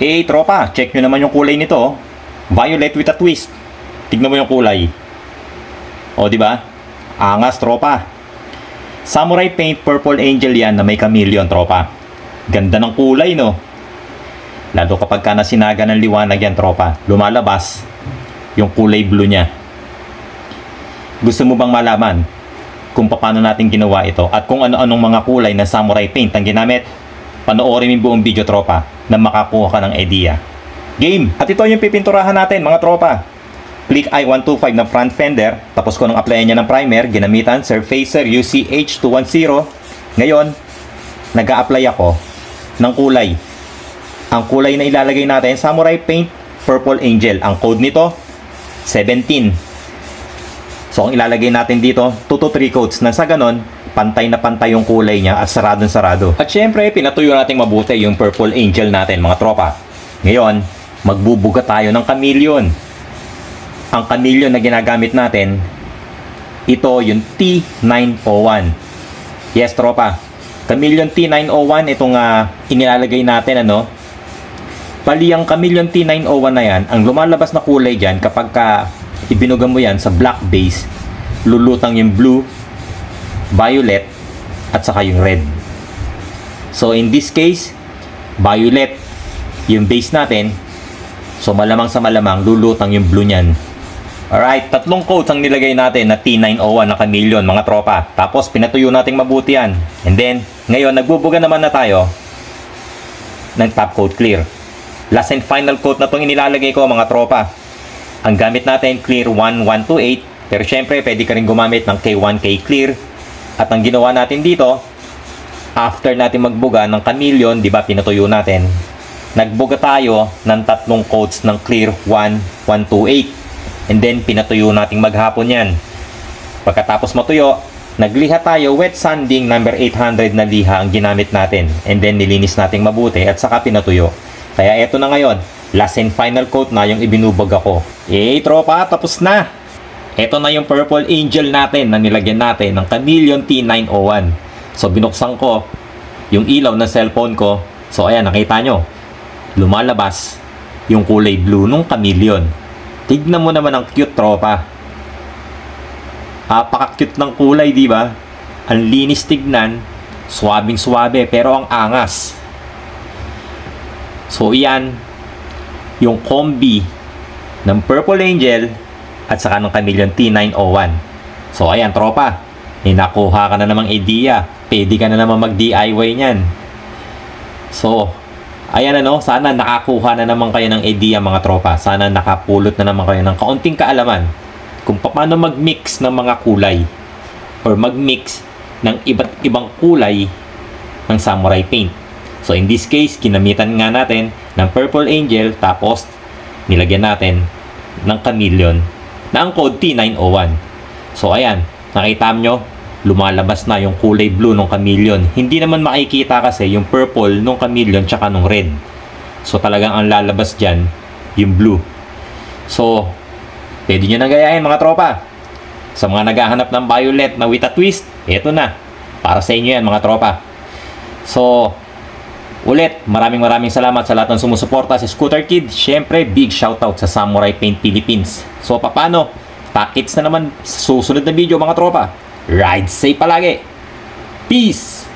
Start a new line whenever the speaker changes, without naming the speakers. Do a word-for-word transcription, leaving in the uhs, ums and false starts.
Eh, tropa, check nyo naman yung kulay nito. Oh. Violet with a twist. Tignan mo yung kulay. O, di ba? Angas, tropa. Samurai Paint Purple Angel yan na may chameleon, tropa. Ganda ng kulay, no? Lalo kapag ka nasinaga ng liwanag yan, tropa. Lumalabas yung kulay blue niya. Gusto mo bang malaman kung paano natin ginawa ito at kung ano-anong mga kulay na samurai paint ang ginamit? Panoorin yung buong video, tropa, na makakuha ka ng idea. Game! At ito yung pipinturahan natin, mga tropa. Click I one two five na front fender, tapos ko nung applyan niya ng primer, ginamitan Surfacer U C H two ten. Ngayon, nag-a-apply ako ng kulay. Ang kulay na ilalagay natin, Samurai Paint Purple Angel. Ang code nito, seventeen. So, ang ilalagay natin dito, two to three coats. Nang sa ganon, pantay na pantay yung kulay niya at saradong-sarado. At syempre, pinatuyo natin mabuti yung Purple Angel natin, mga tropa. Ngayon, magbubuga tayo ng chameleon. Ang chameleon na ginagamit natin, ito yung T nine oh one. Yes, tropa. Chameleon T nine oh one, itong uh, inilalagay natin, ano. Bali, ang Chameleon T nine oh one na yan, ang lumalabas na kulay dyan, kapag ka ibinuga mo yan sa black base, lulutang yung blue, violet, at saka yung red. So, in this case, violet yung base natin. So, malamang sa malamang, lulutang yung blue nyan. Alright, tatlong coats ang nilagay natin na T nine oh one na chameleon, mga tropa. Tapos, pinatuyo natin mabuti yan. And then, ngayon, nagbubuga naman na tayo ng top coat clear. Last and final coat na itong inilalagay ko, mga tropa. Ang gamit natin, clear one one two eight. Pero syempre, pwede ka rin gumamit ng K one K clear. At ang ginawa natin dito, after natin magbuga ng chameleon, di ba, pinatuyo natin, nagbuga tayo ng tatlong coats ng clear one one two eight. And then, pinatuyo natin maghapon yan. Pagkatapos matuyo, nagliha tayo, wet sanding number eight hundred na liha ang ginamit natin. And then, nilinis natin mabuti at saka pinatuyo. Kaya eto na ngayon, last and final coat na yung ibinubog ako. Eh, tropa, tapos na! Eto na yung Purple Angel natin na nilagyan natin ng Chameleon T nine oh one. So, binuksan ko yung ilaw ng cellphone ko. So, ayan, nakita nyo. Lumalabas yung kulay blue nung chameleon. Tignan mo naman ang cute, tropa. Apaka-cute ng kulay, di ba? Ang linis tignan, swabing-swabe, pero ang angas. So, iyan yung combi ng Purple Angel at saka ng Chameleon T nine oh one. So, ayan, tropa. May nakuha ka na namang idea. Pwede ka na naman mag-D I Y niyan. So, ayan, ano, sana nakakuha na naman kayo ng idea, mga tropa. Sana nakapulot na naman kayo ng kaunting kaalaman kung paano mag-mix ng mga kulay or mag-mix ng iba't ibang kulay ng samurai paint. So, in this case, kinamitan nga natin ng Purple Angel, tapos nilagyan natin ng chameleon na ang code T nine oh one. So, ayan, nakita nyo, lumalabas na yung kulay blue ng chameleon. Hindi naman makikita kasi yung purple ng chameleon tsaka ng red. So, talagang ang lalabas dyan, yung blue. So, pwede nyo nang gayahin, mga tropa. Sa mga naghahanap ng violet na with a twist, eto na. Para sa inyo yan, mga tropa. So, ulit, maraming maraming salamat sa lahat ng sumusuporta sa Scooter Kid. Siyempre, big shoutout sa Samurai Paint Philippines. So, paano? Takits na naman sa susunod na video, mga tropa. Ride safe palagi. Peace!